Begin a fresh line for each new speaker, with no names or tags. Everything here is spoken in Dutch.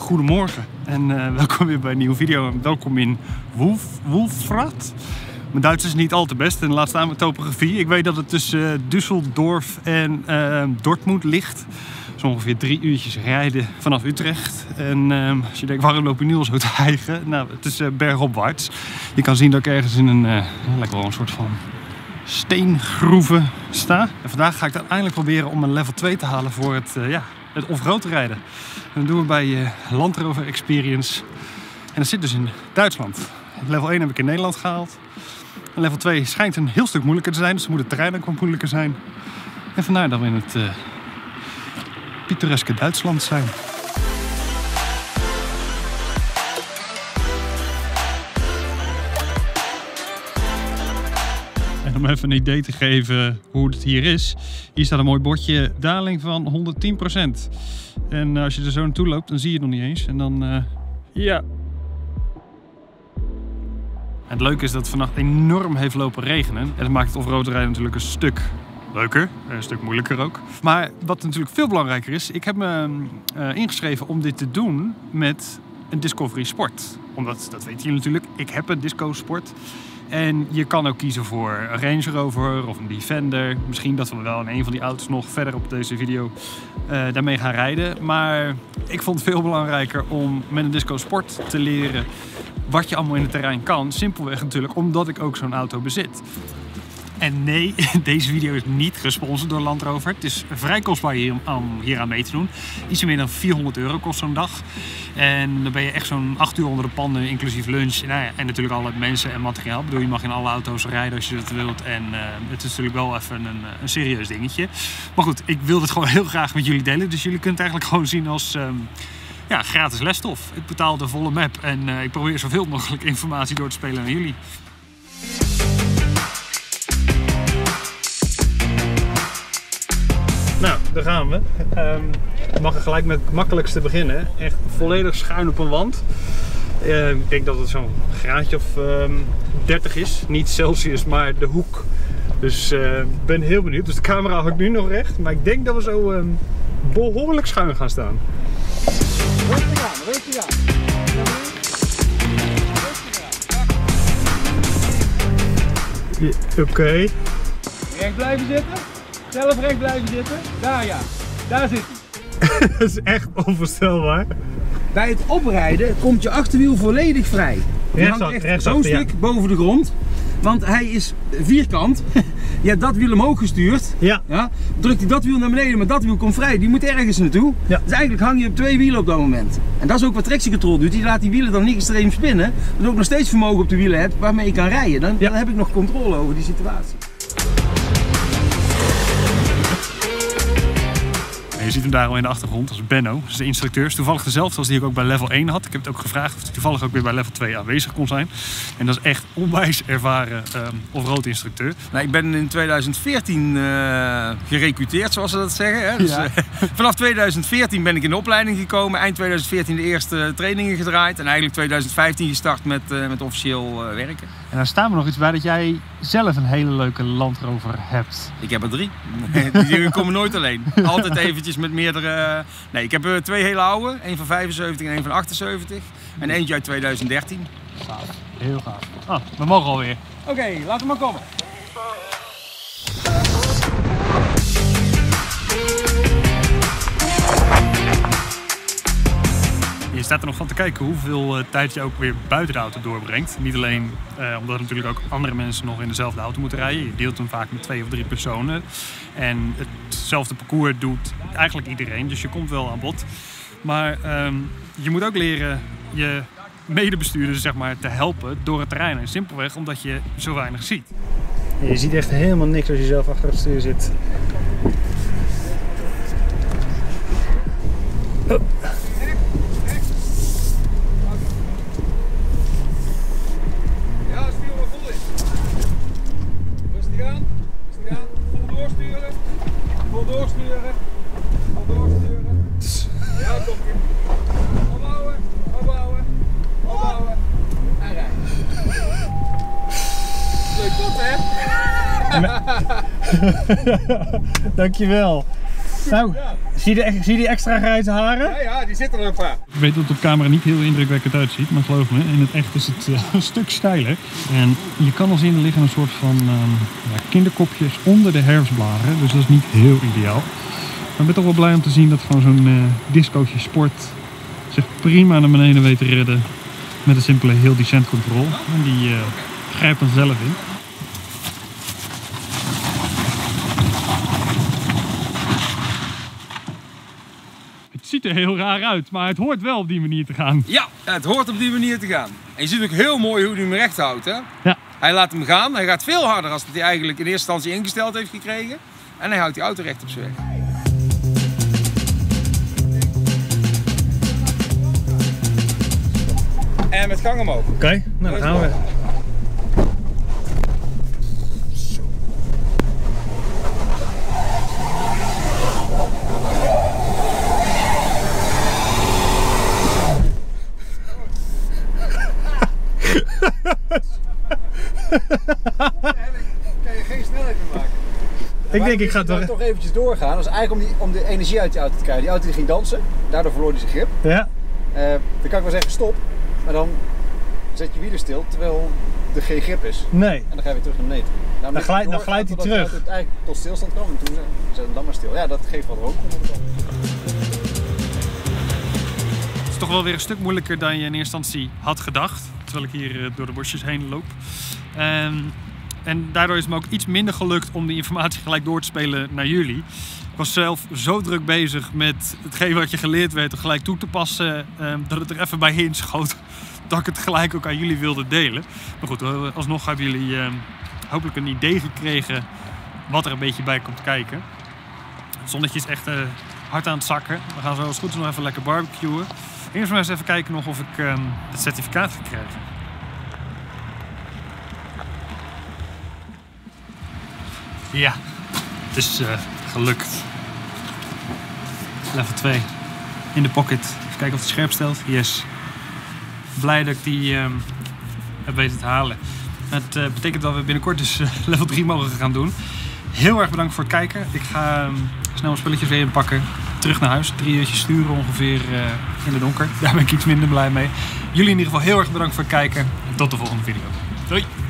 goedemorgen en welkom weer bij een nieuwe video. Welkom in Wolfrat. Mijn Duits is niet al te best en laat staan met topografie. Ik weet dat het tussen Düsseldorf en Dortmund ligt. Zo ongeveer 3 uurtjes rijden vanaf Utrecht. En als je denkt, waarom loop je nu al zo te hijgen? Nou, het is bergopwaarts. Je kan zien dat ik ergens in lijkt wel een soort van steengroeven sta. En vandaag ga ik uiteindelijk proberen om een level 2 te halen voor het off-road rijden. En dat doen we bij Land Rover Experience. En dat zit dus in Duitsland. Level 1 heb ik in Nederland gehaald. En level 2 schijnt een heel stuk moeilijker te zijn, dus dan moet het terrein ook wat moeilijker zijn. En vandaar dat we in het pittoreske Duitsland zijn. En om even een idee te geven hoe het hier is. Hier staat een mooi bordje daling van 110%. En als je er zo naartoe loopt, dan zie je het nog niet eens. En dan, ja. En het leuke is dat het vannacht enorm heeft lopen regenen. En dat maakt het off-road rijden natuurlijk een stuk leuker. Een stuk moeilijker ook. Maar wat natuurlijk veel belangrijker is, ik heb me ingeschreven om dit te doen met een Discovery Sport. Omdat, dat weten jullie natuurlijk, ik heb een Disco Sport. En je kan ook kiezen voor een Range Rover of een Defender. Misschien dat we wel in een van die auto's nog verder op deze video daarmee gaan rijden. Maar ik vond het veel belangrijker om met een Disco Sport te leren wat je allemaal in het terrein kan. Simpelweg natuurlijk omdat ik ook zo'n auto bezit. En nee, deze video is niet gesponsord door Land Rover. Het is vrij kostbaar om hier aan mee te doen. Iets meer dan €400 kost zo'n dag. En dan ben je echt zo'n 8 uur onder de panden, inclusief lunch. En natuurlijk alle mensen en materiaal. Ik bedoel, je mag in alle auto's rijden als je dat wilt. En het is natuurlijk wel even een serieus dingetje. Maar goed, ik wil het gewoon heel graag met jullie delen. Dus jullie kunnen het eigenlijk gewoon zien als gratis lesstof. Ik betaal de volle map en ik probeer zoveel mogelijk informatie door te spelen naar jullie. Nou, daar gaan we. We mag gelijk met het makkelijkste beginnen. Echt volledig schuin op een wand. Ik denk dat het zo'n graadje of 30 is. Niet Celsius, maar de hoek. Dus ik ben heel benieuwd. Dus de camera houdt nu nog recht. Maar ik denk dat we zo behoorlijk schuin gaan staan.
Rustig aan, rustig aan.
Oké.
Recht blijven zitten. Zelf recht blijven zitten. Daar ja. Daar zit hij.
Dat is echt onvoorstelbaar.
Bij het oprijden komt je achterwiel volledig vrij. Je hangt echt zo'n stuk boven de grond. Want hij is vierkant. Je hebt dat wiel omhoog gestuurd.
Ja.
Drukt hij dat wiel naar beneden, maar dat wiel komt vrij. Die moet ergens naartoe. Ja. Dus eigenlijk hang je op 2 wielen op dat moment. En dat is ook wat tractiecontrol doet. Die laat die wielen dan niet extreem spinnen. Dat je ook nog steeds vermogen op de wielen hebt waarmee je kan rijden. Dan heb ik nog controle over die situatie.
Je ziet hem daar al in de achtergrond, dat is Benno, dat is de instructeur. Is toevallig dezelfde als die ik ook bij level 1 had. Ik heb het ook gevraagd of hij toevallig ook weer bij level 2 aanwezig kon zijn. En dat is echt onwijs ervaren off-road instructeur.
Nou, ik ben in 2014 gerecruiteerd, zoals ze dat zeggen. Hè? Dus,
ja.
Vanaf 2014 ben ik in de opleiding gekomen. Eind 2014 de eerste trainingen gedraaid. En eigenlijk 2015 gestart met officieel werken.
En daar staan we nog iets bij dat jij zelf een hele leuke Land Rover hebt.
Ik heb er 3. Die komen nooit alleen. Altijd eventjes met meerdere... Nee, ik heb 2 hele oude. 1 van 75 en 1 van 78. En eentje uit 2013.
Gaaf. Heel gaaf. Ah, we mogen alweer.
Oké, laten we maar komen.
Je staat er nog van te kijken hoeveel tijd je ook weer buiten de auto doorbrengt. Niet alleen omdat natuurlijk ook andere mensen nog in dezelfde auto moeten rijden. Je deelt hem vaak met 2 of 3 personen. En hetzelfde parcours doet eigenlijk iedereen. Dus je komt wel aan bod. Maar je moet ook leren je medebestuurders zeg maar, te helpen door het terrein. En simpelweg omdat je zo weinig ziet. Je ziet echt helemaal niks als je zelf achter het stuur zit. Oh.
Vol doorsturen. Ja, komt ie. Opbouwen, opbouwen, opbouwen. En rijden. Leuk tot, hè?
Dankjewel. Nou, zie je die extra grijze haren?
Ja, die zitten er een paar.
Ik weet dat het op camera niet heel indrukwekkend uitziet, maar geloof me, in het echt is het een stuk steiler. En je kan al zien, er liggen een soort van kinderkopjes onder de herfstbladeren, dus dat is niet heel ideaal. Maar ik ben toch wel blij om te zien dat gewoon zo'n discootje sport zich prima naar beneden weet te redden met een simpele heel decent control. En die grijpt dan zelf in. Het ziet er heel raar uit, maar het hoort wel op die manier te gaan.
Ja, het hoort op die manier te gaan. En je ziet ook heel mooi hoe hij hem recht houdt. Hè?
Ja.
Hij laat hem gaan. Hij gaat veel harder dan hij eigenlijk in eerste instantie ingesteld heeft gekregen. En hij houdt die auto recht op zijn weg. En met gang omhoog.
Oké, nou dan gaan we.
Kan je geen snelheid meer maken.
Ik denk ik ga
toch eventjes doorgaan. Dat is eigenlijk om de energie uit die auto te krijgen. Die auto die ging dansen, daardoor verloor hij zijn grip.
Ja.
Dan kan ik wel zeggen stop, maar dan zet je wielen stil terwijl er geen grip is.
Nee.
En dan ga je weer terug naar beneden.
Dan glijdt hij terug.
Het eigenlijk tot stilstand kwam en toen zet hem dan maar stil. Ja, dat geeft wat rook.
Het is toch wel weer een stuk moeilijker dan je in eerste instantie had gedacht. Terwijl ik hier door de bosjes heen loop. En daardoor is het me ook iets minder gelukt om die informatie gelijk door te spelen naar jullie. Ik was zelf zo druk bezig met hetgeen wat je geleerd werd om gelijk toe te passen, dat het er even bij inschoot dat ik het gelijk ook aan jullie wilde delen. Maar goed, alsnog hebben jullie hopelijk een idee gekregen wat er een beetje bij komt kijken. Het zonnetje is echt hard aan het zakken. We gaan zo als het goed is nog even lekker barbecuen. Eerst maar eens even kijken nog of ik het certificaat ga krijgen. Ja, het is gelukt. Level 2 in de pocket. Even kijken of het scherp stelt. Yes. Blij dat ik die heb weten te halen. Het betekent dat we binnenkort dus level 3 mogen gaan doen. Heel erg bedankt voor het kijken. Ik ga snel mijn spulletjes weer inpakken. Terug naar huis. 3 uurtjes sturen ongeveer in het donker. Daar ben ik iets minder blij mee. Jullie in ieder geval heel erg bedankt voor het kijken. En tot de volgende video. Doei!